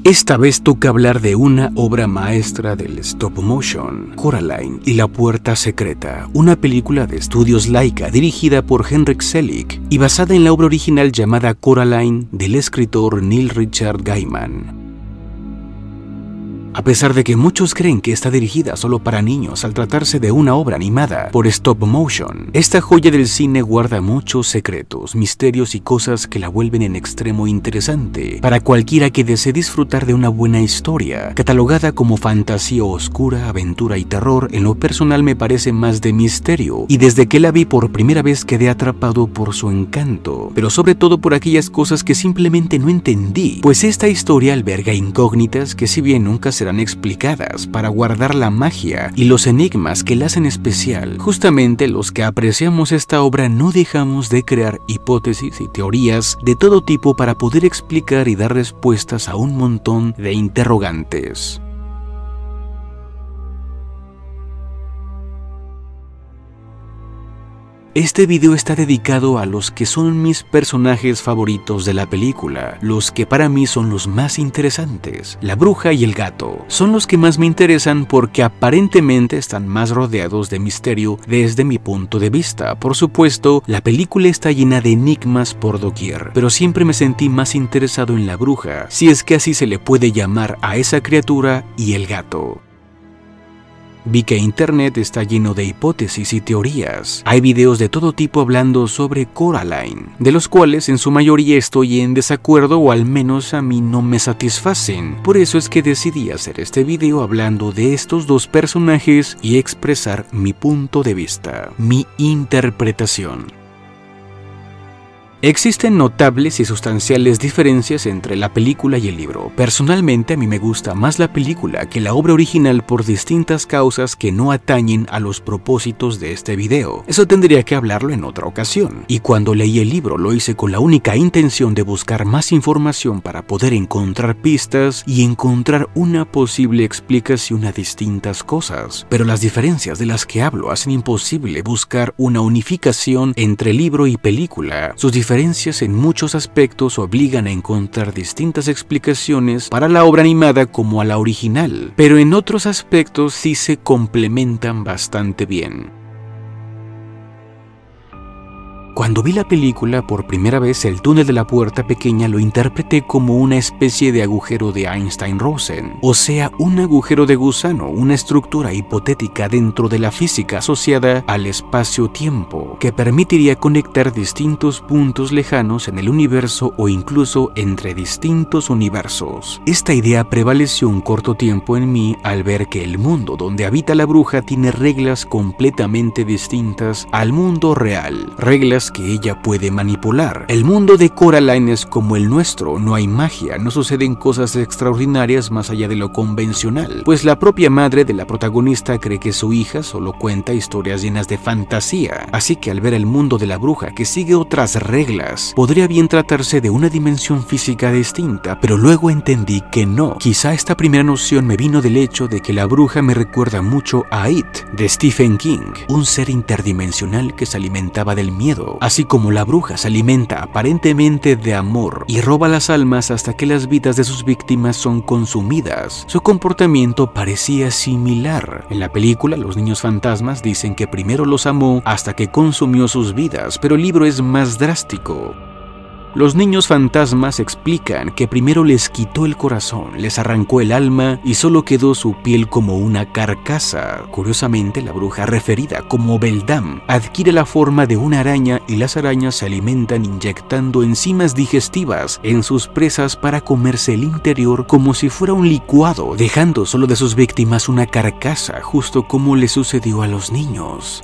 Esta vez toca hablar de una obra maestra del stop motion, Coraline y la puerta secreta, una película de estudios Laika dirigida por Henrik Selick y basada en la obra original llamada Coraline del escritor Neil Richard Gaiman. A pesar de que muchos creen que está dirigida solo para niños al tratarse de una obra animada por stop motion, esta joya del cine guarda muchos secretos, misterios y cosas que la vuelven en extremo interesante para cualquiera que desee disfrutar de una buena historia. Catalogada como fantasía oscura, aventura y terror, en lo personal me parece más de misterio, y desde que la vi por primera vez quedé atrapado por su encanto, pero sobre todo por aquellas cosas que simplemente no entendí, pues esta historia alberga incógnitas que, si bien nunca serán explicadas, para guardar la magia y los enigmas que la hacen especial, justamente los que apreciamos esta obra no dejamos de crear hipótesis y teorías de todo tipo para poder explicar y dar respuestas a un montón de interrogantes. Este video está dedicado a los que son mis personajes favoritos de la película, los que para mí son los más interesantes. La bruja y el gato son los que más me interesan porque aparentemente están más rodeados de misterio desde mi punto de vista. Por supuesto, la película está llena de enigmas por doquier, pero siempre me sentí más interesado en la bruja, si es que así se le puede llamar a esa criatura, y el gato. Vi que internet está lleno de hipótesis y teorías. Hay videos de todo tipo hablando sobre Coraline, de los cuales en su mayoría estoy en desacuerdo o al menos a mí no me satisfacen. Por eso es que decidí hacer este video hablando de estos dos personajes y expresar mi punto de vista, mi interpretación. Existen notables y sustanciales diferencias entre la película y el libro. Personalmente a mí me gusta más la película que la obra original por distintas causas que no atañen a los propósitos de este video. Eso tendría que hablarlo en otra ocasión. Y cuando leí el libro lo hice con la única intención de buscar más información para poder encontrar pistas y encontrar una posible explicación a distintas cosas. Pero las diferencias de las que hablo hacen imposible buscar una unificación entre libro y película. Sus diferencias en muchos aspectos obligan a encontrar distintas explicaciones para la obra animada como a la original, pero en otros aspectos sí se complementan bastante bien. Cuando vi la película por primera vez, el túnel de la puerta pequeña lo interpreté como una especie de agujero de Einstein-Rosen, o sea, un agujero de gusano, una estructura hipotética dentro de la física asociada al espacio-tiempo, que permitiría conectar distintos puntos lejanos en el universo o incluso entre distintos universos. Esta idea prevaleció un corto tiempo en mí al ver que el mundo donde habita la bruja tiene reglas completamente distintas al mundo real, reglas que ella puede manipular. El mundo de Coraline es como el nuestro, no hay magia, no suceden cosas extraordinarias más allá de lo convencional, pues la propia madre de la protagonista cree que su hija solo cuenta historias llenas de fantasía, así que al ver el mundo de la bruja que sigue otras reglas, podría bien tratarse de una dimensión física distinta, pero luego entendí que no. Quizá esta primera noción me vino del hecho de que la bruja me recuerda mucho a It, de Stephen King, un ser interdimensional que se alimentaba del miedo, así como la bruja se alimenta aparentemente de amor y roba las almas hasta que las vidas de sus víctimas son consumidas. Su comportamiento parecía similar. En la película, los niños fantasmas dicen que primero los amó hasta que consumió sus vidas, pero el libro es más drástico. Los niños fantasmas explican que primero les quitó el corazón, les arrancó el alma y solo quedó su piel como una carcasa. Curiosamente, la bruja referida como Beldam adquiere la forma de una araña y las arañas se alimentan inyectando enzimas digestivas en sus presas para comerse el interior como si fuera un licuado, dejando solo de sus víctimas una carcasa, justo como le sucedió a los niños.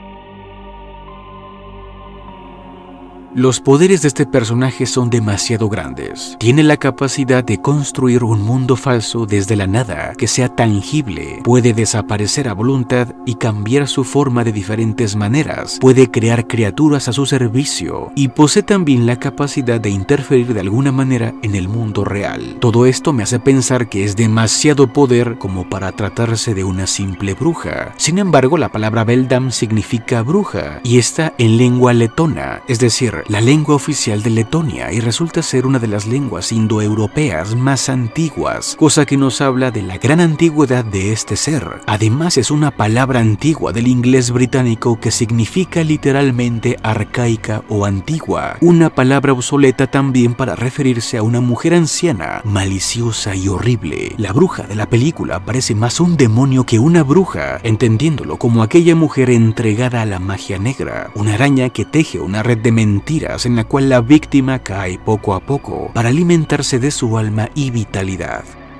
Los poderes de este personaje son demasiado grandes. Tiene la capacidad de construir un mundo falso desde la nada, que sea tangible. Puede desaparecer a voluntad y cambiar su forma de diferentes maneras. Puede crear criaturas a su servicio y posee también la capacidad de interferir de alguna manera en el mundo real. Todo esto me hace pensar que es demasiado poder como para tratarse de una simple bruja. Sin embargo, la palabra Beldam significa bruja y está en lengua letona, es decir, la lengua oficial de Letonia, y resulta ser una de las lenguas indoeuropeas más antiguas, cosa que nos habla de la gran antigüedad de este ser. Además, es una palabra antigua del inglés británico que significa literalmente arcaica o antigua, una palabra obsoleta también para referirse a una mujer anciana, maliciosa y horrible. La bruja de la película parece más un demonio que una bruja, entendiéndolo como aquella mujer entregada a la magia negra, una araña que teje una red de mentiras en la cual la víctima cae poco a poco para alimentarse de su alma y vitalidad.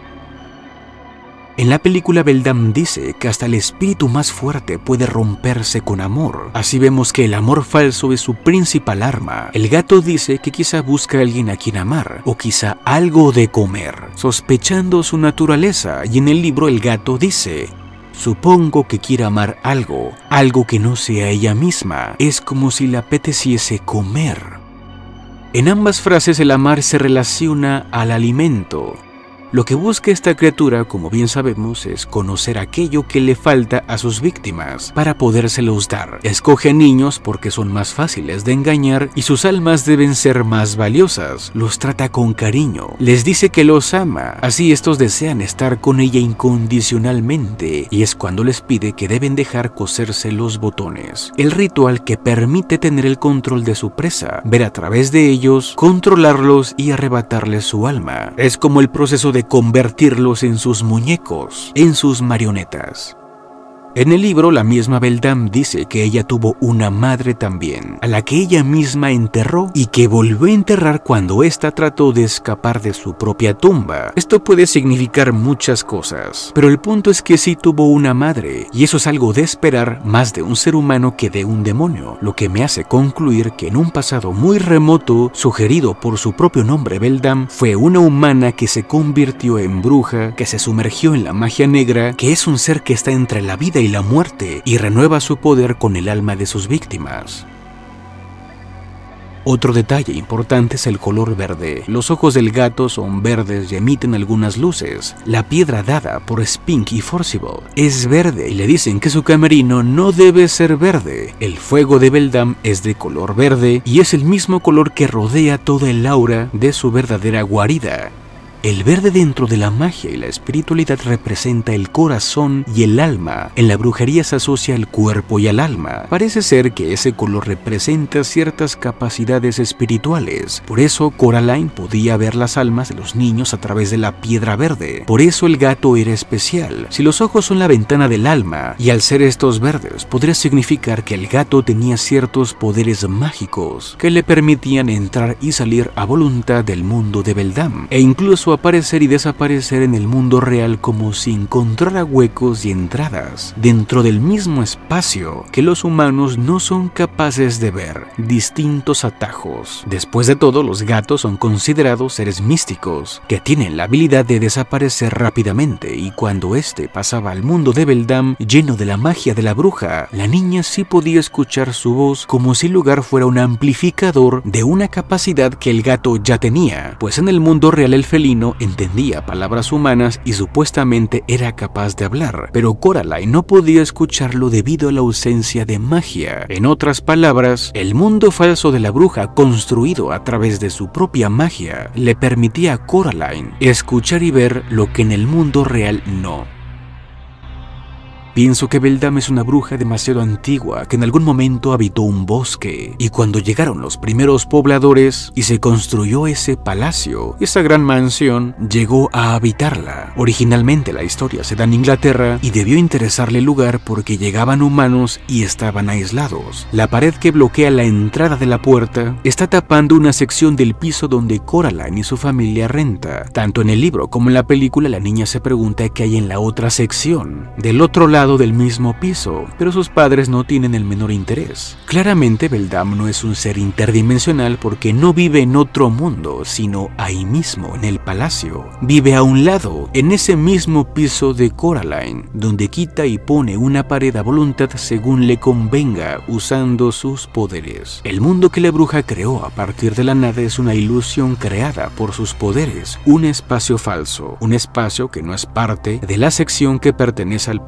En la película Beldam dice que hasta el espíritu más fuerte puede romperse con amor. Así vemos que el amor falso es su principal arma. El gato dice que quizá busca a alguien a quien amar, o quizá algo de comer, sospechando su naturaleza, y en el libro el gato dice: supongo que quiere amar algo que no sea ella misma. Es como si le apeteciese comer. En ambas frases el amar se relaciona al alimento. Lo que busca esta criatura, como bien sabemos, es conocer aquello que le falta a sus víctimas para podérselos dar. Escoge a niños porque son más fáciles de engañar y sus almas deben ser más valiosas. Los trata con cariño, les dice que los ama, así estos desean estar con ella incondicionalmente, y es cuando les pide que deben dejar coserse los botones. El ritual que permite tener el control de su presa, ver a través de ellos, controlarlos y arrebatarles su alma. Es como el proceso de convertirlos en sus muñecos, en sus marionetas. En el libro, la misma Beldam dice que ella tuvo una madre también, a la que ella misma enterró y que volvió a enterrar cuando ésta trató de escapar de su propia tumba. Esto puede significar muchas cosas, pero el punto es que sí tuvo una madre, y eso es algo de esperar más de un ser humano que de un demonio, lo que me hace concluir que en un pasado muy remoto, sugerido por su propio nombre Beldam, fue una humana que se convirtió en bruja, que se sumergió en la magia negra, que es un ser que está entre la vida y la muerte, y renueva su poder con el alma de sus víctimas. Otro detalle importante es el color verde. Los ojos del gato son verdes y emiten algunas luces. La piedra dada por Spink y Forcible es verde y le dicen que su camerino no debe ser verde. El fuego de Beldam es de color verde y es el mismo color que rodea toda el aura de su verdadera guarida. El verde dentro de la magia y la espiritualidad representa el corazón y el alma. En la brujería se asocia al cuerpo y al alma. Parece ser que ese color representa ciertas capacidades espirituales. Por eso Coraline podía ver las almas de los niños a través de la piedra verde. Por eso el gato era especial. Si los ojos son la ventana del alma, y al ser estos verdes, podría significar que el gato tenía ciertos poderes mágicos que le permitían entrar y salir a voluntad del mundo de Beldam, e incluso aparecer y desaparecer en el mundo real como si encontrara huecos y entradas dentro del mismo espacio que los humanos no son capaces de ver, distintos atajos. Después de todo, los gatos son considerados seres místicos que tienen la habilidad de desaparecer rápidamente, y cuando este pasaba al mundo de Beldam lleno de la magia de la bruja, la niña sí podía escuchar su voz como si el lugar fuera un amplificador de una capacidad que el gato ya tenía, pues en el mundo real el felino entendía palabras humanas y supuestamente era capaz de hablar, pero Coraline no podía escucharlo debido a la ausencia de magia. En otras palabras, el mundo falso de la bruja, construido a través de su propia magia, le permitía a Coraline escuchar y ver lo que en el mundo real no. Pienso que Beldam es una bruja demasiado antigua que en algún momento habitó un bosque, y cuando llegaron los primeros pobladores y se construyó ese palacio, esa gran mansión, llegó a habitarla. Originalmente la historia se da en Inglaterra y debió interesarle el lugar porque llegaban humanos y estaban aislados. La pared que bloquea la entrada de la puerta está tapando una sección del piso donde Coraline y su familia renta. Tanto en el libro como en la película, la niña se pregunta qué hay en la otra sección, del otro lado del mismo piso, pero sus padres no tienen el menor interés. Claramente Beldam no es un ser interdimensional porque no vive en otro mundo, sino ahí mismo, en el palacio. Vive a un lado, en ese mismo piso de Coraline, donde quita y pone una pared a voluntad según le convenga, usando sus poderes. El mundo que la bruja creó a partir de la nada es una ilusión creada por sus poderes, un espacio falso, un espacio que no es parte de la sección que pertenece al Palacio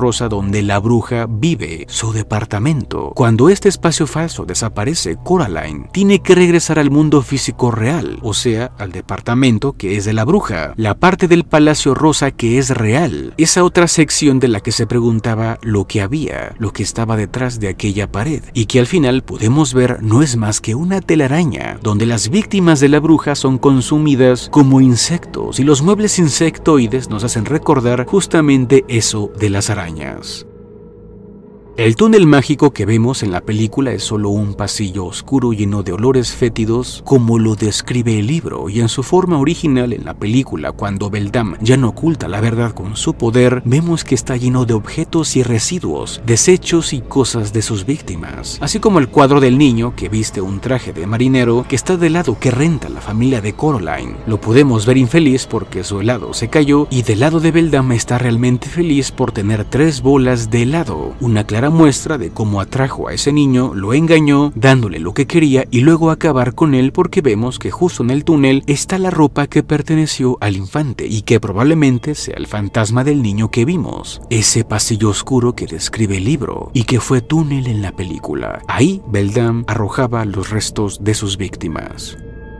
rosa donde la bruja vive, su departamento. Cuando este espacio falso desaparece, Coraline tiene que regresar al mundo físico real, o sea, al departamento que es de la bruja, la parte del Palacio Rosa que es real, esa otra sección de la que se preguntaba lo que había, lo que estaba detrás de aquella pared, y que al final podemos ver no es más que una telaraña, donde las víctimas de la bruja son consumidas como insectos, y los muebles insectoides nos hacen recordar justamente eso de las arañas. El túnel mágico que vemos en la película es solo un pasillo oscuro lleno de olores fétidos como lo describe el libro, y en su forma original en la película, cuando Beldam ya no oculta la verdad con su poder, vemos que está lleno de objetos y residuos, desechos y cosas de sus víctimas, así como el cuadro del niño que viste un traje de marinero que está del lado que renta la familia de Coraline. Lo podemos ver infeliz porque su helado se cayó, y del lado de Beldam está realmente feliz por tener 3 bolas de helado, una clara muestra de cómo atrajo a ese niño, lo engañó dándole lo que quería y luego acabar con él, porque vemos que justo en el túnel está la ropa que perteneció al infante y que probablemente sea el fantasma del niño que vimos, ese pasillo oscuro que describe el libro y que fue túnel en la película. Ahí Beldam arrojaba los restos de sus víctimas.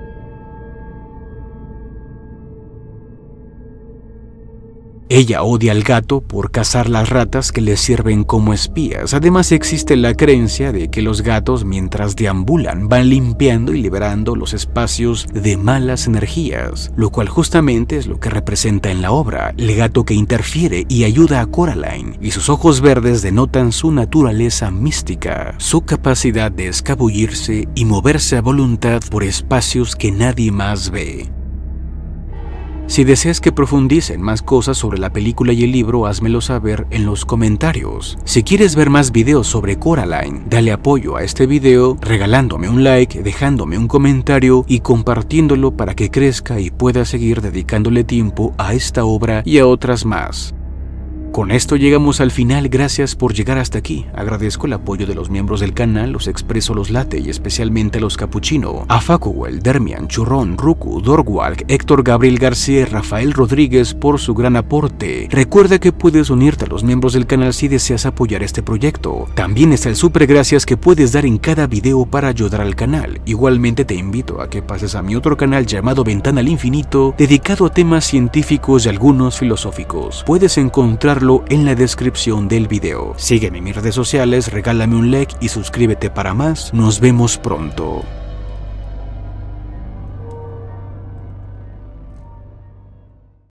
Ella odia al gato por cazar las ratas que le sirven como espías. Además existe la creencia de que los gatos, mientras deambulan, van limpiando y liberando los espacios de malas energías, lo cual justamente es lo que representa en la obra, el gato que interfiere y ayuda a Coraline, y sus ojos verdes denotan su naturaleza mística, su capacidad de escabullirse y moverse a voluntad por espacios que nadie más ve. Si deseas que profundicen más cosas sobre la película y el libro, házmelo saber en los comentarios. Si quieres ver más videos sobre Coraline, dale apoyo a este video regalándome un like, dejándome un comentario y compartiéndolo para que crezca y pueda seguir dedicándole tiempo a esta obra y a otras más. Con esto llegamos al final, gracias por llegar hasta aquí. Agradezco el apoyo de los miembros del canal, los Expreso, los Late y especialmente a los Capuchino, a Facuel, Dermian, Churrón, Ruku, Dorwalk, Héctor Gabriel García y Rafael Rodríguez por su gran aporte. Recuerda que puedes unirte a los miembros del canal si deseas apoyar este proyecto. También está el super gracias que puedes dar en cada video para ayudar al canal. Igualmente te invito a que pases a mi otro canal llamado Ventana al Infinito, dedicado a temas científicos y algunos filosóficos. Puedes encontrarlo en la descripción del video. Sígueme en mis redes sociales, regálame un like y suscríbete para más. Nos vemos pronto.